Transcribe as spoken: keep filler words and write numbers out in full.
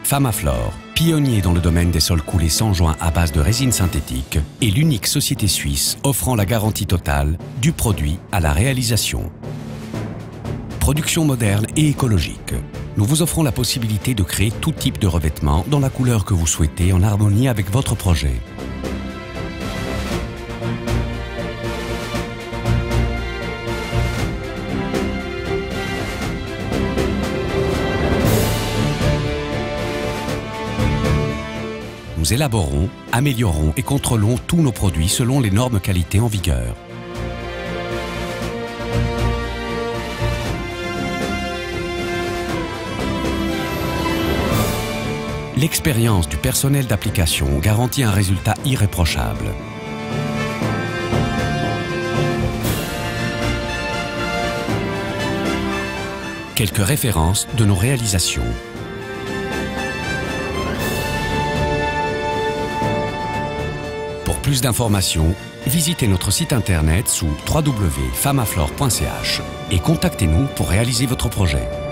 Famaflore, pionnier dans le domaine des sols coulés sans joint à base de résine synthétique, est l'unique société suisse offrant la garantie totale du produit à la réalisation. Production moderne et écologique. Nous vous offrons la possibilité de créer tout type de revêtement dans la couleur que vous souhaitez en harmonie avec votre projet. Nous élaborons, améliorons et contrôlons tous nos produits selon les normes qualité en vigueur. L'expérience du personnel d'application garantit un résultat irréprochable. Quelques références de nos réalisations. Pour plus d'informations, visitez notre site internet sous w w w point famaflore point c h et contactez-nous pour réaliser votre projet.